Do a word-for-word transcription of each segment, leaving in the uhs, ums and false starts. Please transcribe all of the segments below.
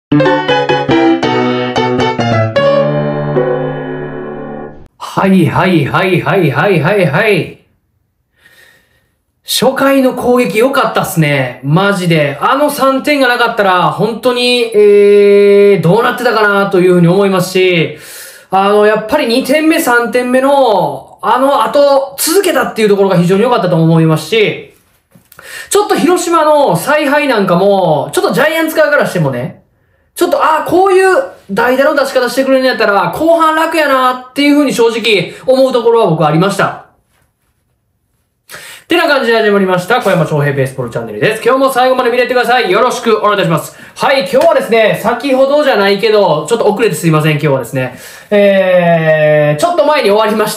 はいはいはいはいはいはいはい。初回の攻撃良かったっすね。マジで。あのさんてんがなかったら、本当に、えー、どうなってたかなというふうに思いますし、あの、やっぱりにてんめ、さんてんめの、あの後、続けたっていうところが非常に良かったと思いますし、ちょっと広島の采配なんかも、ちょっとジャイアンツ側からしてもね、ちょっと、ああ、こういう代打の出し方してくれるんやったら、後半楽やなっていう風に正直思うところは僕はありました。ってな感じで始まりました、小山翔平ベースボールチャンネルです。今日も最後まで見れてください。よろしくお願いいたします。はい、今日はですね、先ほどじゃないけど、ちょっと遅れてすいません、今日はですね。えー、ちょっと前に終わりました、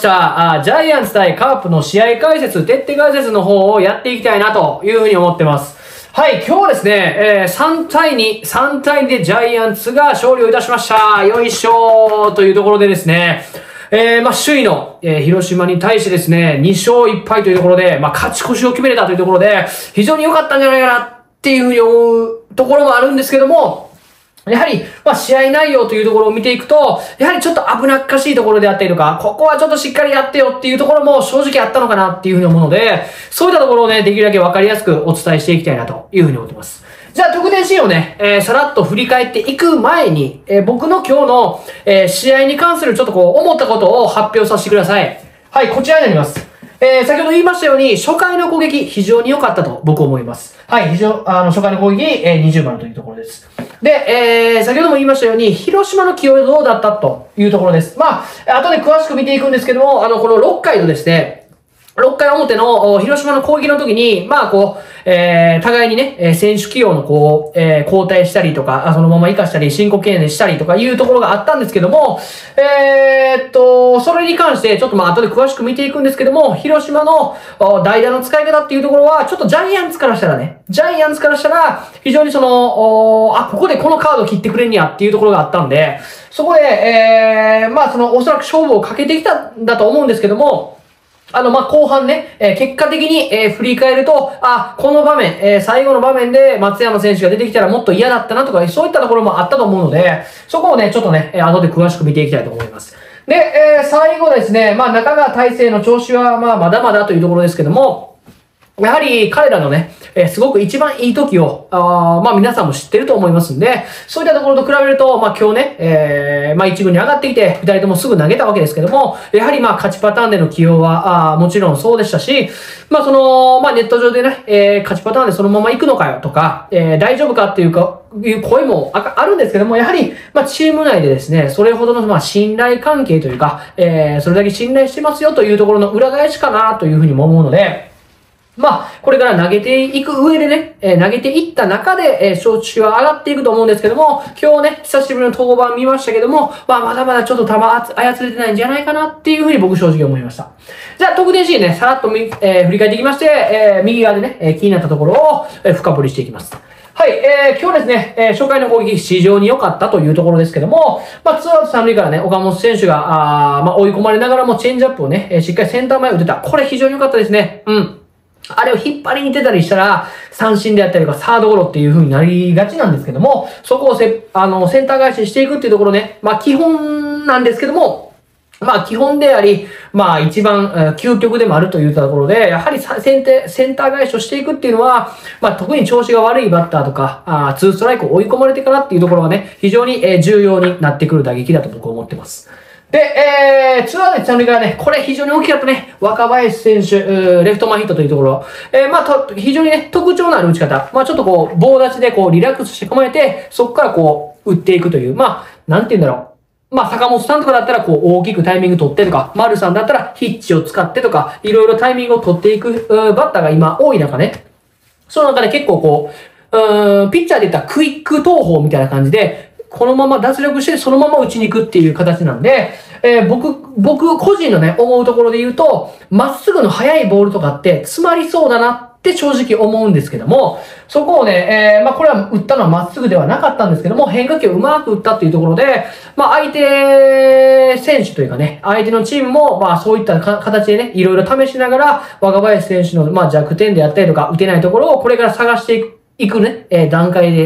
あジャイアンツ対カープの試合解説、徹底解説の方をやっていきたいなという風に思ってます。はい、今日はですね、えー、さんたいに、さんたいにでジャイアンツが勝利をいたしました。よいしょーというところでですね、えー、まあ、首位の、えー、広島に対してですね、にしょういっぱいというところで、まあ、勝ち越しを決めれたというところで、非常に良かったんじゃないかなっていうふうに思うところもあるんですけども、やはり、まあ、試合内容というところを見ていくと、やはりちょっと危なっかしいところであったりとか、ここはちょっとしっかりやってよっていうところも正直あったのかなっていうふうに思うので、そういったところをね、できるだけわかりやすくお伝えしていきたいなというふうに思ってます。じゃあ、得点シーンをね、えー、さらっと振り返っていく前に、えー、僕の今日の、えー、試合に関するちょっとこう、思ったことを発表させてください。はい、こちらになります。えー、先ほど言いましたように、初回の攻撃、非常に良かったと僕思います。はい、非常、あの、初回の攻撃、えー、にじゅうばんというところです。で、えー、先ほども言いましたように、広島の起用どうだったというところです。まあ、後で詳しく見ていくんですけども、あの、このろっかいのですね、ろっかい表の広島の攻撃の時に、まあこう、えー、互いにね、選手起用のこう、えー、交代したりとか、そのまま活かしたり、申告敬遠したりとかいうところがあったんですけども、えー、っと、それに関してちょっとまあ後で詳しく見ていくんですけども、広島の代打の使い方っていうところは、ちょっとジャイアンツからしたらね、ジャイアンツからしたら、非常にその、あ、ここでこのカード切ってくれんやっていうところがあったんで、そこで、えー、まあその、おそらく勝負をかけてきたんだと思うんですけども、あの、まあ、後半ね、えー、結果的に、えー、振り返ると、あ、この場面、えー、最後の場面で松山選手が出てきたらもっと嫌だったなとか、そういったところもあったと思うので、そこをね、ちょっとね、えー、後で詳しく見ていきたいと思います。で、えー、最後ですね、まあ、中川大勢の調子は、まあ、まだまだというところですけども、やはり彼らのね、えー、すごく一番いい時を、あまあ皆さんも知ってると思いますんで、そういったところと比べると、まあ今日ね、えー、まあ一軍に上がってきて、二人ともすぐ投げたわけですけども、やはりまあ勝ちパターンでの起用は、あもちろんそうでしたし、まあその、まあネット上でね、えー、勝ちパターンでそのまま行くのかよとか、えー、大丈夫かっていうか、いう声もあるんですけども、やはり、まあチーム内でですね、それほどのまあ信頼関係というか、えー、それだけ信頼してますよというところの裏返しかなというふうにも思うので、まあ、これから投げていく上でね、えー、投げていった中で、えー、調子は上がっていくと思うんですけども、今日ね、久しぶりの登板見ましたけども、まあ、まだまだちょっと球操れてないんじゃないかなっていうふうに僕正直思いました。じゃあ、得点シーンね、さらっとみ、えー、振り返っていきまして、えー、右側でね、えー、気になったところを、えー、深掘りしていきます。はい、えー、今日ですね、えー、初回の攻撃非常に良かったというところですけども、まあ、ツーアウト三塁からね、岡本選手が、あまあ、追い込まれながらもチェンジアップをね、えー、しっかりセンター前打てた。これ非常に良かったですね。うん。あれを引っ張りに出たりしたら、三振であったりとか、サードゴロっていう風になりがちなんですけども、そこをせ、あの、センター返ししていくっていうところね、まあ基本なんですけども、まあ基本であり、まあ一番、究極でもあるというところで、やはりセンテ、センター返しをしていくっていうのは、まあ特に調子が悪いバッターとか、あツーストライクを追い込まれてからっていうところがね、非常に重要になってくる打撃だと僕は思ってます。で、えー、ツーアウト三塁からね、これ非常に大きかったね。若林選手、レフト前ヒットというところ。えー、まあ、と、非常にね、特徴のある打ち方。まあ、ちょっとこう、棒立ちでこう、リラックスして構えて、そこからこう、打っていくという。まあ、なんて言うんだろう。まあ、坂本さんとかだったら、こう、大きくタイミング取ってとか、丸さんだったら、ヒッチを使ってとか、いろいろタイミングを取っていく、バッターが今多い中ね。その中で結構こう、うーん、ピッチャーで言ったらクイック投法みたいな感じで、このまま脱力してそのまま打ちに行くっていう形なんで、えー、僕、僕個人のね、思うところで言うと、まっすぐの速いボールとかって詰まりそうだなって正直思うんですけども、そこをね、えー、まあこれは打ったのはまっすぐではなかったんですけども、変化球をうまく打ったっていうところで、まあ相手選手というかね、相手のチームも、まあそういった形でね、いろいろ試しながら、若林選手のまあ弱点であったりとか、打てないところをこれから探していくね、えー、段階で、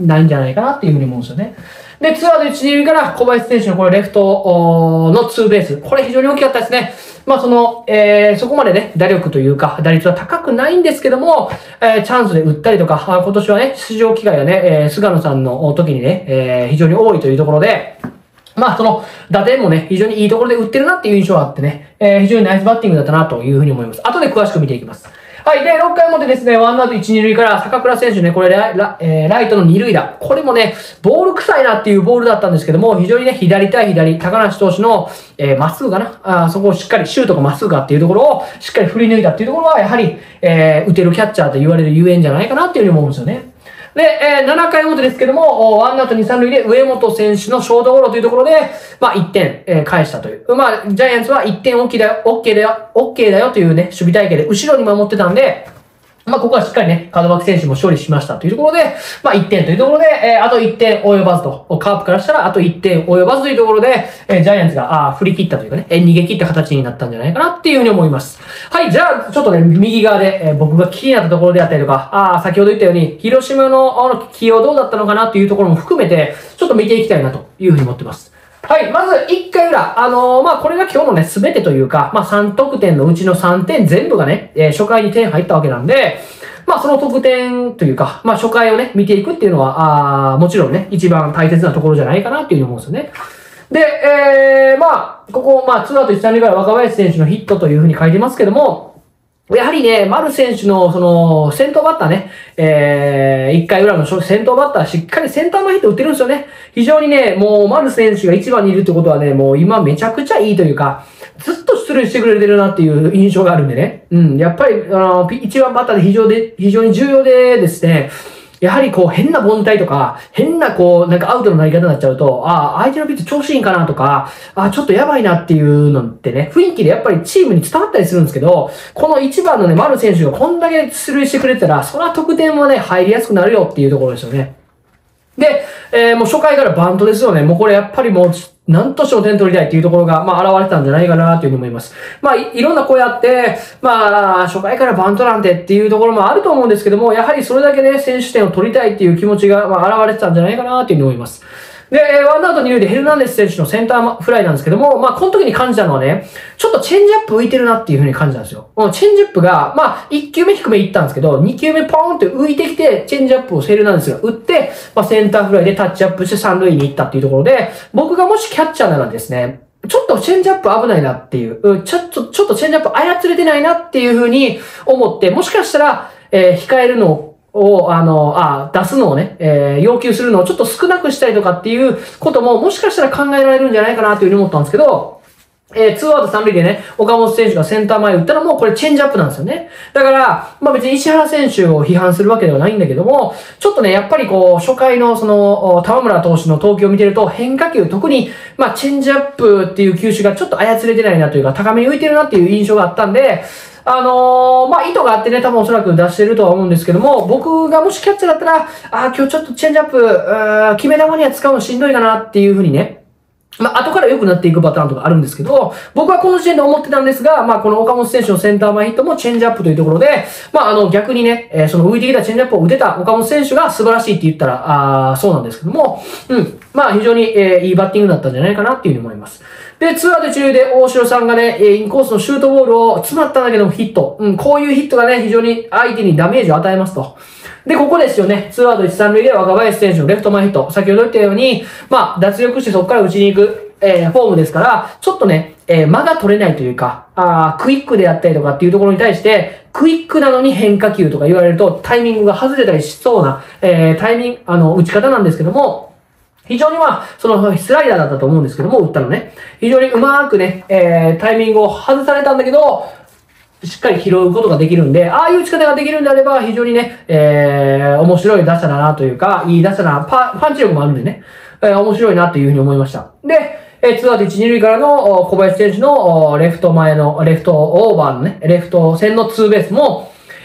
ないんじゃないかなっていうふうに思うんですよね。で、ツーアウトいち、に塁から小林選手のこれレフトのツーベース。これ非常に大きかったですね。まあその、えー、そこまでね、打力というか、打率は高くないんですけども、えー、チャンスで打ったりとか、今年はね、出場機会がね、えー、菅野さんの時にね、えー、非常に多いというところで、まあその、打点もね、非常にいいところで打ってるなっていう印象があってね、えー、非常にナイスバッティングだったなというふうに思います。後で詳しく見ていきます。はい。で、ろっかい表ですね、ワンアウトいち、に塁から坂倉選手ね、これラ、ラ,、えー、ライトのに塁打。これもね、ボール臭いなっていうボールだったんですけども、非常にね、左対左、高梨投手の、えー、まっすぐかなあそこをしっかり、シュートがまっすぐかっていうところを、しっかり振り抜いたっていうところは、やはり、えー、打てるキャッチャーと言われるゆえんじゃないかなっていうふうに思うんですよね。で、えー、ななかい表ですけども、ワンアウトに、さん塁で上本選手のショートゴロというところで、まあいってん、えー、返したという。まあ、ジャイアンツはいってん OK だよ、OK だよ、OK だよというね、守備体系で後ろに守ってたんで、まあ、ここはしっかりね、門脇選手も勝利しましたというところで、まあ、いってんというところで、えー、あといってん及ばずと、カープからしたらあといってん及ばずというところで、えー、ジャイアンツが、あ振り切ったというかね、えー、逃げ切った形になったんじゃないかなっていうふうに思います。はい、じゃあ、ちょっとね、右側で、えー、僕が気になったところであったりとか、あ先ほど言ったように、広島の、あの、起用どうだったのかなっていうところも含めて、ちょっと見ていきたいなというふうに思ってます。はい。まず、いっかい裏。あのー、まあ、これが今日のね、すべてというか、まあ、さん得点のうちのさんてん全部がね、えー、初回に点入ったわけなんで、まあ、その得点というか、まあ、初回をね、見ていくっていうのは、あもちろんね、一番大切なところじゃないかなっていうふうに思うんですよね。で、えー、まあ、ここ、まあ、ツーアウトいち、さん塁から若林選手のヒットというふうに書いてますけども、やはりね、丸選手の、その、先頭バッターね、えー、いっかい裏の先頭バッター、しっかりセンター前ヒット打ってるんですよね。非常にね、もう、丸選手がいちばんにいるってことはね、もう今めちゃくちゃいいというか、ずっと出塁してくれてるなっていう印象があるんでね。うん、やっぱり、あの、いちばんバッターで非常で、非常に重要でですね、やはりこう変な凡退とか、変なこう、なんかアウトのなり方になっちゃうと、ああ、相手のピッチ調子いいんかなとか、ああ、ちょっとやばいなっていうのってね、雰囲気でやっぱりチームに伝わったりするんですけど、このいちばんのね、丸選手がこんだけ出塁してくれたら、そら得点はね、入りやすくなるよっていうところですよね。で、えー、もう初回からバントですよね。もうこれやっぱりもう、何としても点取りたいっていうところが、まあ、現れたんじゃないかなというふうに思います。まあい、いろんな声あって、まあ、初回からバントなんてっていうところもあると思うんですけども、やはりそれだけね、選手点を取りたいっていう気持ちが、まあ、現れてたんじゃないかなというふうに思います。で、ワンアウトに塁でヘルナンデス選手のセンターフライなんですけども、まあ、この時に感じたのはね、ちょっとチェンジアップ浮いてるなっていう風に感じたんですよ。チェンジアップが、まあ、いっきゅうめ低め行ったんですけど、にきゅうめポーンって浮いてきて、チェンジアップをヘルナンデスが打って、まあ、センターフライでタッチアップして三塁に行ったっていうところで、僕がもしキャッチャーならですね、ちょっとチェンジアップ危ないなっていう、ちょっと、ちょっとチェンジアップ操れてないなっていう風に思って、もしかしたら、えー、控えるのを、を、あの、あ、出すのをね、えー、要求するのをちょっと少なくしたりとかっていうことも、もしかしたら考えられるんじゃないかなというふうに思ったんですけど、えー、ツーアウトさん塁でね、岡本選手がセンター前打ったのも、これチェンジアップなんですよね。だから、まあ別に石原選手を批判するわけではないんだけども、ちょっとね、やっぱりこう、初回のその、玉村投手の投球を見てると、変化球、特に、まあチェンジアップっていう球種がちょっと操れてないなというか、高めに浮いてるなっていう印象があったんで、あのー、まあ、意図があってね、多分おそらく出してるとは思うんですけども、僕がもしキャッチャーだったら、あー今日ちょっとチェンジアップ、ー決め球には使うのしんどいかなっていう風にね、まあ、後から良くなっていくパターンとかあるんですけど、僕はこの時点で思ってたんですが、まあ、この岡本選手のセンター前ヒットもチェンジアップというところで、まあ、あの、逆にね、えー、その浮いてきたチェンジアップを打てた岡本選手が素晴らしいって言ったら、あそうなんですけども、うん。まあ、非常に、えー、いいバッティングだったんじゃないかなっていうふうに思います。で、ツーアウト中で大城さんがね、インコースのシュートボールを詰まったんだけどもヒット。うん、こういうヒットがね、非常に相手にダメージを与えますと。で、ここですよね。ツーアウトいち、さん塁で若林選手のレフト前ヒット。先ほど言ったように、まあ、脱力してそこから打ちに行く、えー、フォームですから、ちょっとね、えー、間が取れないというか、あクイックであったりとかっていうところに対して、クイックなのに変化球とか言われると、タイミングが外れたりしそうな、えー、タイミング、あの、打ち方なんですけども、非常にまあ、そのスライダーだったと思うんですけども、打ったのね。非常にうまーくね、えー、タイミングを外されたんだけど、しっかり拾うことができるんで、ああいう打ち方ができるんであれば、非常にね、えー、面白い打者だなというか、いい打者な、パ、パンチ力もあるんでね、えー、面白いなというふうに思いました。で、えー、ツーアウトいち、に塁からの小林選手のレフト前の、レフトオーバーのね、レフト線のツーベースも、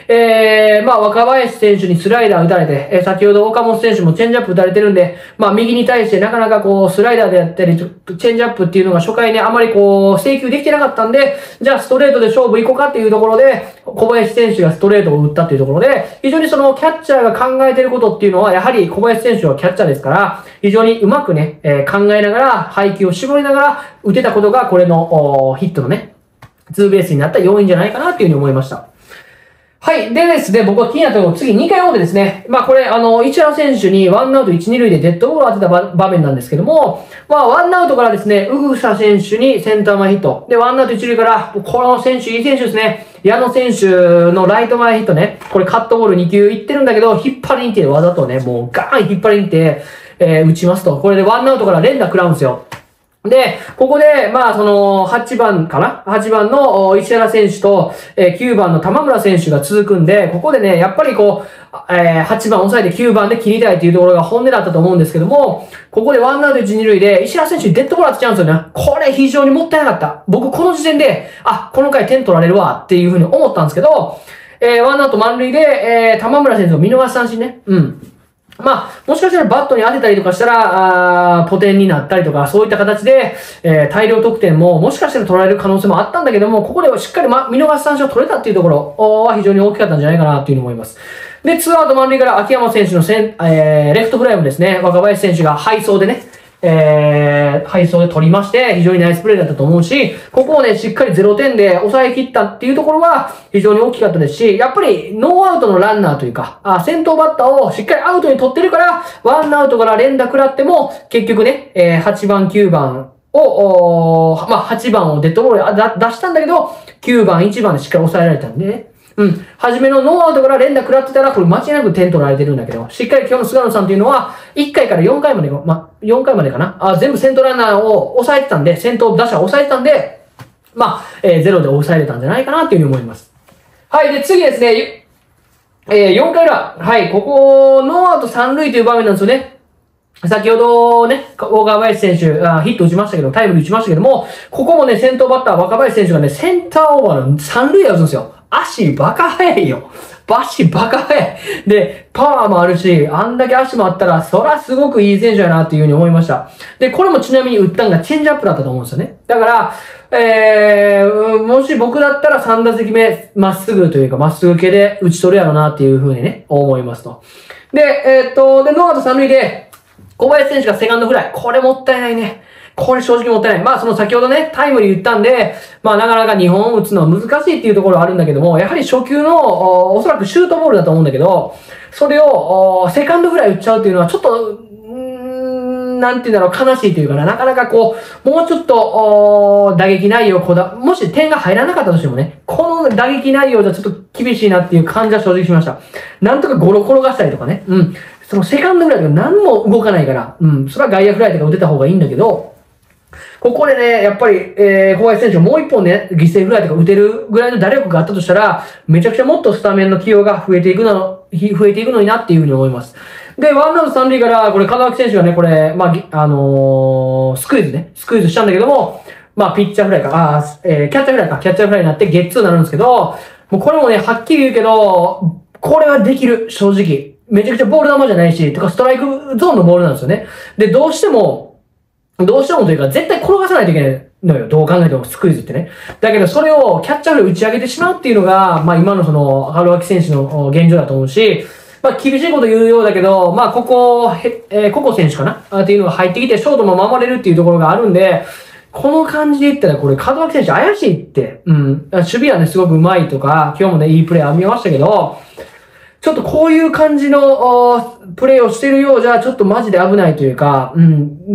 えー、まあ、若林選手にスライダー打たれて、えー、先ほど岡本選手もチェンジアップ打たれてるんで、まあ、右に対してなかなかこう、スライダーであったり、チェンジアップっていうのが初回ね、あまりこう、制球できてなかったんで、じゃあストレートで勝負行こうかっていうところで、小林選手がストレートを打ったっていうところで、非常にそのキャッチャーが考えてることっていうのは、やはり小林選手はキャッチャーですから、非常にうまくね、えー、考えながら、配球を絞りながら打てたことが、これのヒットのね、ツーベースになった要因じゃないかなっていうふうに思いました。はい。でですね、僕は気になったのは次にかい表ですね。まあこれ、あの、市原選手にワンアウトいち、に塁でデッドボールを当てた場面なんですけども、まあワンアウトからですね、うぐさ選手にセンター前ヒット。で、ワンアウトいち塁から、この選手、いい選手ですね。矢野選手のライト前ヒットね。これカットボールに球いってるんだけど、引っ張りに行ってわざとね、もうガーン引っ張りに行って、えー、打ちますと。これでワンアウトから連打食らうんですよ。で、ここで、まあ、その、はちばんかな ?はち 番の石原選手と、えー、きゅうばんの玉村選手が続くんで、ここでね、やっぱりこう、えー、はちばん抑えてきゅうばんで切りたいっていうところが本音だったと思うんですけども、ここでワンアウトいち、に塁で石原選手にデッドボール当てちゃうんですよね。これ非常にもったいなかった。僕この時点で、あ、この回点取られるわっていうふうに思ったんですけど、えー、ワンアウト満塁で、えー、玉村選手の見逃し三振ね。うん。まあ、もしかしたらバットに当てたりとかしたら、あーポテンになったりとか、そういった形で、えー、大量得点ももしかしたら取られる可能性もあったんだけども、ここでしっかり、ま、見逃し三振を取れたっていうところは非常に大きかったんじゃないかなっていうふうに思います。で、ツーアウト満塁から秋山選手のセン、えー、レフトフライもですね、若林選手が背走でね、えー、配送で取りまして、非常にナイスプレーだったと思うし、ここをね、しっかりゼロてんで抑え切ったっていうところは非常に大きかったですし、やっぱりノーアウトのランナーというか、あ先頭バッターをしっかりアウトに取ってるから、ワンアウトから連打食らっても、結局ね、えー、はちばん、きゅうばんを、まあ、はちばんをデッドボールで出したんだけど、きゅうばん、いちばんでしっかり抑えられたんでね。うん。はじめのノーアウトから連打食らってたら、これ間違いなく点取られてるんだけど、しっかり今日の菅野さんっていうのは、いっかいからよんかいまで、ま、よんかいまでかな。あ、全部先頭ランナーを抑えてたんで、先頭打者を抑えてたんで、まあ、えー、ゼロで抑えれたんじゃないかなっていうふうに思います。はい。で、次ですね、えー、よんかい裏。はい。ここ、ノーアウトさん塁という場面なんですよね。先ほどね、大川林選手あ、ヒット打ちましたけど、タイムリー打ちましたけども、ここもね、先頭バッター、若林選手がね、センターオーバーのさん塁打打つんですよ。足バカ速いよ。足バカ速い。で、パワーもあるし、あんだけ足もあったら、そらすごくいい選手やなっていうふうに思いました。で、これもちなみに打ったんがチェンジアップだったと思うんですよね。だから、えー、もし僕だったらさん打席目、まっすぐというか、まっすぐ系で打ち取るやろなっていうふうにね、思いますと。で、えー、っと、で、ノーアウトさん塁で、小林選手がセカンドフライ。これもったいないね。これ正直もったいない。まあその先ほどね、タイムリー打ったんで、まあなかなかにほん打つのは難しいっていうところはあるんだけども、やはり初球の お, おそらくシュートボールだと思うんだけど、それをセカンドフライ打っちゃうっていうのはちょっと、うーん、なんていうんだろう、悲しいというかな、なかなかこう、もうちょっと打撃内容こだ、もし点が入らなかったとしてもね、この打撃内容じゃちょっと厳しいなっていう感じは正直しました。なんとかゴロ転がしたりとかね、うん。そのセカンドフライとか何も動かないから、うん、それは外野フライとか打てた方がいいんだけど、ここでね、やっぱり、えー、小林選手もう一本ね、犠牲フライとか打てるぐらいの打力があったとしたら、めちゃくちゃもっとスタメンの起用が増えていくの、増えていくのになっていうふうに思います。で、ワンアウト三塁から、これ、門脇選手がね、これ、まあ、あのー、スクイズね、スクイズしたんだけども、まあ、ピッチャーフライか、あえー、キャッチャーフライか、キャッチャーフライになってゲッツーになるんですけど、もうこれもね、はっきり言うけど、これはできる、正直。めちゃくちゃボール球じゃないし、とかストライクゾーンのボールなんですよね。で、どうしても、どうしてもというか、絶対転がさないといけないのよ。どう考えてもスクイズってね。だけど、それをキャッチャーで打ち上げてしまうっていうのが、まあ今のその、門脇選手の現状だと思うし、まあ厳しいこと言うようだけど、まあここ、えー、ココ選手かなっていうのが入ってきて、ショートも守れるっていうところがあるんで、この感じで言ったら、これ、門脇選手怪しいって、うん。守備はね、すごく上手いとか、今日もね、いいプレー見ましたけど、ちょっとこういう感じのプレーをしてるようじゃ、ちょっとマジで危ないというか、うん、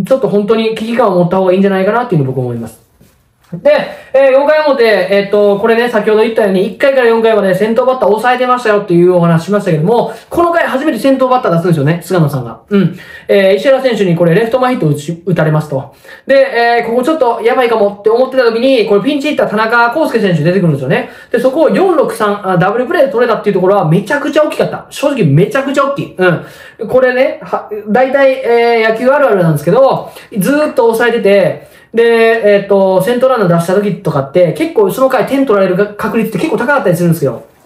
ちょっと本当に危機感を持った方がいいんじゃないかなっていうふうに僕は思います。で、えー、よんかい表、えっと、これね、先ほど言ったように、いっかいからよんかいまで先頭バッター抑えてましたよっていうお話しましたけども、この回初めて先頭バッター出すんですよね、菅野さんが。うん。えー、石原選手にこれレフト前ヒット打ち、打たれますと。で、えー、ここちょっとやばいかもって思ってた時に、これピンチヒッター田中康介選手出てくるんですよね。で、そこをよんろくさん、ダブルプレーで取れたっていうところはめちゃくちゃ大きかった。正直めちゃくちゃ大きい。うん。これね、は、だいたい、えー、野球あるあるなんですけど、ずーっと抑えてて、で、えっと、セントランナー出した時とかって、結構その回点取られる確率って結構高かったりするんですよ。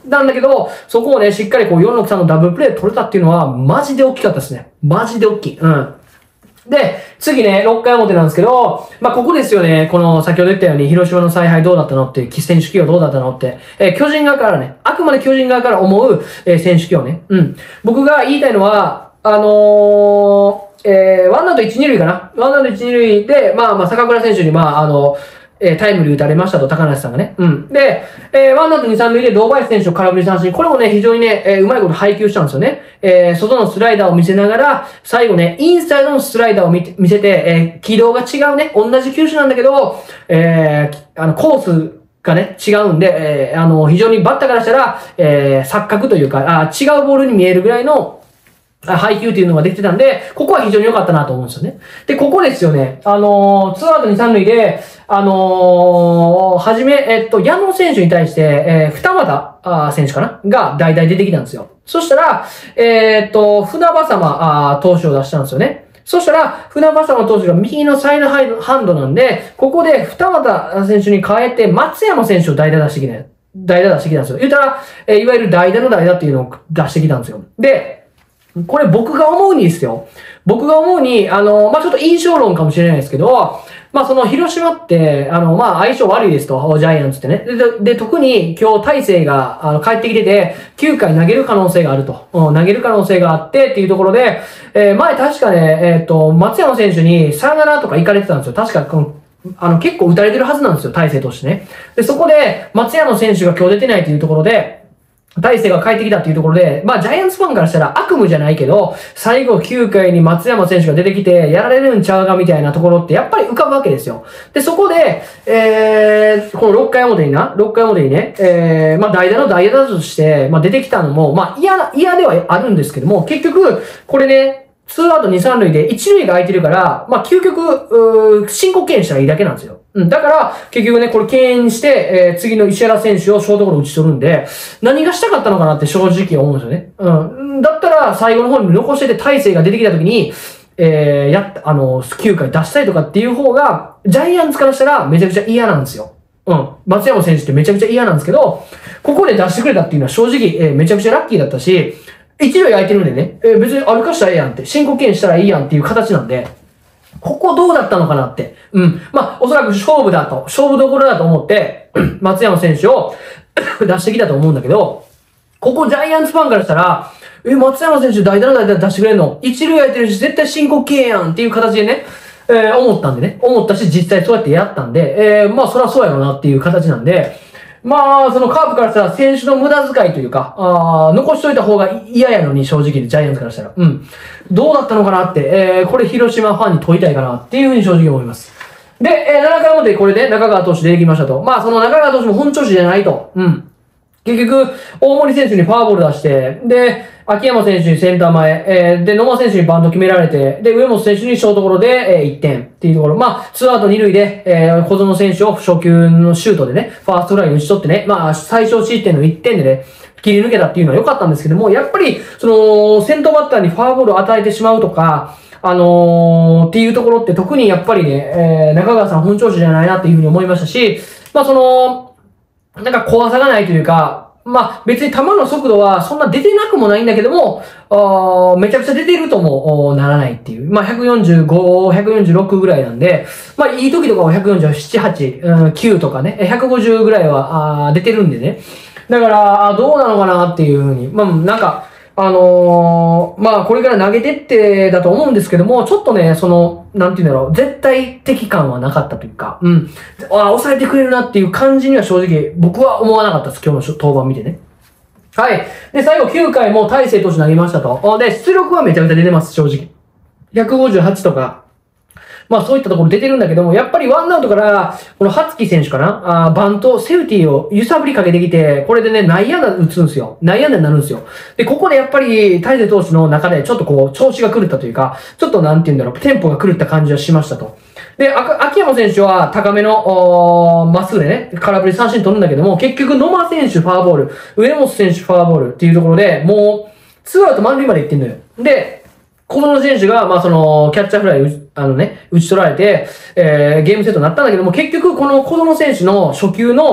なんだけど、そこをね、しっかりこうよんろくさんのダブルプレイ取れたっていうのは、マジで大きかったですね。マジで大きい。うん。で、次ね、ろっかい表なんですけど、まあ、ここですよね、この、先ほど言ったように、広島の采配どうだったのって、選手起用どうだったのって、えー、巨人側からね、あくまで巨人側から思う、えー、選手起用ね。うん。僕が言いたいのは、あのー、えー、ワンアウトいち、に塁かなワンアウトいち、に塁で、まあまあ、坂倉選手に、まあ、あの、えー、タイムリー打たれましたと、高梨さんがね。うん。で、えー、ワンアウトに、さん塁で堂林選手を空振り三振。これもね、非常にね、えー、うまいこと配球したんですよね。えー、外のスライダーを見せながら、最後ね、インサイドのスライダーを見て見せて、えー、軌道が違うね、同じ球種なんだけど、えー、あの、コース、がね、違うんで、えー、あの、非常にバッターからしたら、えー、錯覚というか、あ違うボールに見えるぐらいの、配球っていうのができてたんで、ここは非常に良かったなと思うんですよね。で、ここですよね。あのー、ツーアウトに、さん塁で、あのー、はじめ、えっと、矢野選手に対して、えー、二俣選手かなが代打出てきたんですよ。そしたら、えー、っと、船場様投手を出したんですよね。そしたら、船場様投手が右のサイドハンドなんで、ここで二俣選手に変えて、松山選手を代打出してきた。代打出してきたんですよ。言ったら、えー、いわゆる代打の代打っていうのを出してきたんですよ。で、これ僕が思うにですよ。僕が思うに、あの、まあ、ちょっと印象論かもしれないですけど、まあ、その広島って、あの、まあ、相性悪いですと、ジャイアンツってね。で、で特に今日大勢が、あの、帰ってきてて、きゅうかい投げる可能性があると。うん、投げる可能性があってっていうところで、えー、前確かね、えっと、松山選手にさよならとか行かれてたんですよ。確か、このあの、結構打たれてるはずなんですよ、大勢としてね。で、そこで、松山選手が今日出てないというところで、大勢が帰ってきたっていうところで、まあ、ジャイアンツファンからしたら悪夢じゃないけど、最後きゅうかいに松山選手が出てきて、やられるんちゃうかみたいなところってやっぱり浮かぶわけですよ。で、そこで、えー、このろっかい表にな、ろっかい表にね、えー、まあ、代打の代打だとして、まあ、出てきたのも、まあ、嫌な、嫌ではあるんですけども、結局、これね、ツーアウトに、さん塁でいち塁が空いてるから、まあ、究極、うー申告敬遠したらいいだけなんですよ。うん。だから、結局ね、これ敬遠して、えー、次の石原選手をショートゴロ打ち取るんで、何がしたかったのかなって正直思うんですよね。うん。だったら、最後の方に残してて大勢が出てきた時に、えー、やった、あの、きゅうかい出したいとかっていう方が、ジャイアンツからしたらめちゃくちゃ嫌なんですよ。うん。松山選手ってめちゃくちゃ嫌なんですけど、ここで出してくれたっていうのは正直、えー、めちゃくちゃラッキーだったし、一塁空いてるんでね、えー、別に歩かしたらええやんって、申告敬遠したらいいやんっていう形なんで、ここどうだったのかなって。うん。まあ、おそらく勝負だと、勝負どころだと思って、松山選手を出してきたと思うんだけど、ここジャイアンツファンからしたら、え、松山選手代打の代打出してくれんの一塁空いてるし、絶対申告敬遠やんっていう形でね、えー、思ったんでね、思ったし、実際そうやってやったんで、えー、まあ、そりゃそうやろなっていう形なんで、まあ、そのカープからしたら選手の無駄遣いというか、あ残しといた方が嫌やのに正直でジャイアンツからしたら。うん。どうだったのかなって、えー、これ広島ファンに問いたいかなっていうふうに正直思います。で、えー、ななかい表これで中川投手出てきましたと。まあ、その中川投手も本調子じゃないと。うん。結局、大森選手にフォアボール出して、で、秋山選手にセンター前、えー、で、野間選手にバント決められて、で、上本選手にショートゴロで、えー、いってんっていうところ。まあ、ツーアウトに塁で、えー、小園選手を初球のシュートでね、ファーストフライに打ち取ってね、まあ、最小失点のいってんでね、切り抜けたっていうのは良かったんですけども、やっぱり、その、先頭バッターにフォアボールを与えてしまうとか、あのー、っていうところって特にやっぱりね、えー、中川さん本調子じゃないなっていうふうに思いましたし、まあ、その、なんか怖さがないというか、まあ、別に球の速度はそんな出てなくもないんだけども、あめちゃくちゃ出てるともならないっていう。まあ、ひゃくよんじゅうご、ひゃくよんじゅうろくぐらいなんで、まあ、いい時とかはひゃくよんじゅうなな、はち、うん、きゅうとかね、ひゃくごじゅうぐらいはあ出てるんでね。だから、どうなのかなっていうふうに。まあ、なんか、あのー、まあ、これから投げてってだと思うんですけども、ちょっとね、その、なんていうんだろう、絶対的感はなかったというか、うん。ああ、抑えてくれるなっていう感じには正直、僕は思わなかったです。今日の登板見てね。はい。で、最後きゅうかいも大勢投手投げましたと。で、出力はめちゃめちゃ出てます、正直。ひゃくごじゅうはちとか。まあそういったところ出てるんだけども、やっぱりワンアウトから、このハツキ選手かなあバント、セーフティーを揺さぶりかけてきて、これでね、内野安打打つんですよ。内野安打になるんですよ。で、ここでやっぱり、大勢投手の中でちょっとこう、調子が狂ったというか、ちょっとなんて言うんだろう、テンポが狂った感じはしましたと。で、秋山選手は高めの、まっすぐでね、空振り三振取るんだけども、結局野間選手フォアボール、上本選手フォアボールっていうところで、もう、ツーアウト満塁まで行ってんのよ。で、小園選手が、まあ、その、キャッチャーフライ、あのね、打ち取られて、えー、ゲームセットになったんだけども、結局、この小園選手の初球の、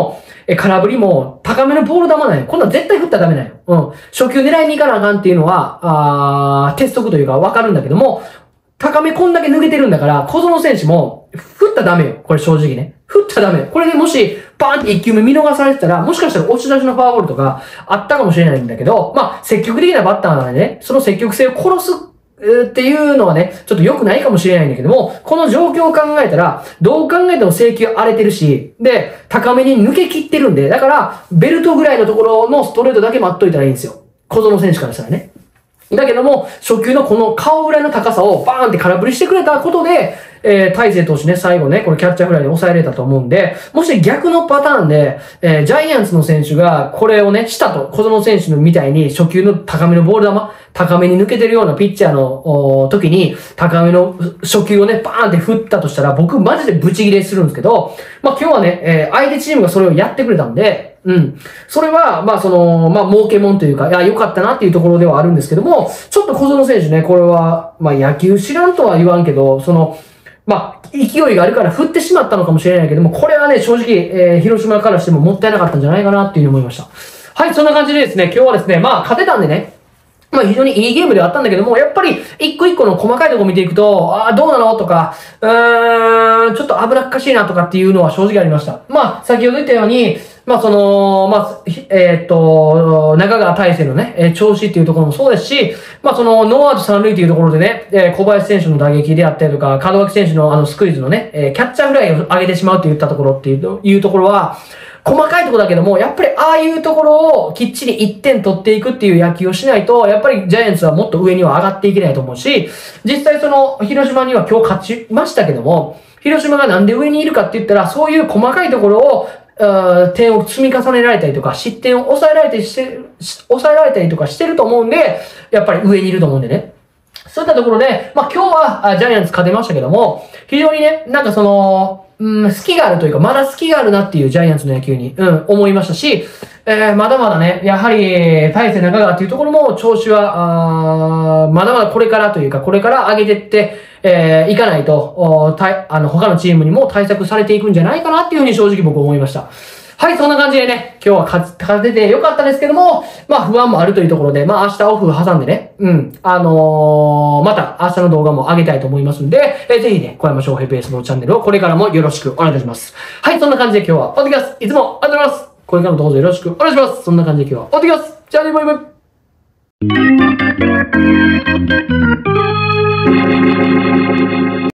え空振りも高めのボール球なんよ。こんなん絶対振ったらダメなんよ。うん。初球狙いに行かなあかんっていうのは、あー、鉄則というかわかるんだけども、高めこんだけ抜けてるんだから、小園選手も、振ったらダメよ。これ正直ね。振ったらダメよ。これでもし、バーンって一球目見逃されてたら、もしかしたら押し出しのフォアボールとかあったかもしれないんだけど、まあ、積極的なバッターなのでね、その積極性を殺すっていうのはね、ちょっと良くないかもしれないんだけども、この状況を考えたら、どう考えても制球荒れてるし、で、高めに抜け切ってるんで、だから、ベルトぐらいのところのストレートだけ待っといたらいいんですよ。小園選手からしたらね。だけども、初球のこの顔裏の高さをバーンって空振りしてくれたことで、えー、大勢投手ね、最後ね、これキャッチャーフライで抑えれたと思うんで、もし逆のパターンで、えー、ジャイアンツの選手がこれをね、したと、小園選手のみたいに初球の高めのボール球、高めに抜けてるようなピッチャーの時に、高めの初球をね、バーンって振ったとしたら、僕マジでブチギレするんですけど、まあ今日はね、えー、相手チームがそれをやってくれたんで、うん。それは、まあその、まあ儲けもんというか、いや、良かったなっていうところではあるんですけども、ちょっと小園選手ね、これは、まあ野球知らんとは言わんけど、その、まあ、勢いがあるから振ってしまったのかもしれないけども、これはね、正直、えー、広島からしてももったいなかったんじゃないかなっていうふうに思いました。はい、そんな感じでですね、今日はですね、まあ、勝てたんでね、まあ非常にいいゲームではあったんだけども、やっぱり一個一個の細かいところ見ていくと、ああ、どうなのとか、うーん、ちょっと危なっかしいなとかっていうのは正直ありました。まあ、先ほど言ったように、まあその、まあ、えー、っと、中川大勢のね、えー、調子っていうところもそうですし、まあその、ノーアウト三塁っていうところでね、えー、小林選手の打撃であったりとか、門脇選手のあのスクイズのね、えー、キャッチャーフライを上げてしまうって言ったところっていう、いうところは、細かいところだけども、やっぱりああいうところをきっちりいってん取っていくっていう野球をしないと、やっぱりジャイアンツはもっと上には上がっていけないと思うし、実際その、広島には今日勝ちましたけども、広島がなんで上にいるかって言ったら、そういう細かいところを、点を積み重ねられたりとか、失点を抑えられてして、抑えられたりとかしてると思うんで、やっぱり上にいると思うんでね。そういったところで、まあ今日はジャイアンツ勝てましたけども、非常にね、なんかその、うん、好きがあるというか、まだ好きがあるなっていうジャイアンツの野球に、うん、思いましたし、えー、まだまだね、やはり、大勢中川っていうところも調子は、あまだまだこれからというか、これから上げてって、えー、いかないと、おたあの、他のチームにも対策されていくんじゃないかなっていうふうに正直僕思いました。はい、そんな感じでね、今日は勝勝ててよかったですけども、まあ不安もあるというところで、まあ明日オフ挟んでね、うん、あのー、また明日の動画も上げたいと思いますんで、えー、ぜひね、小山翔平ベースのチャンネルをこれからもよろしくお願いいたします。はい、そんな感じで今日はお手キャス、いつもありがとうございます。これからもどうぞよろしくお願いします。そんな感じで今日はお手キャス、じゃあね、バイバイ。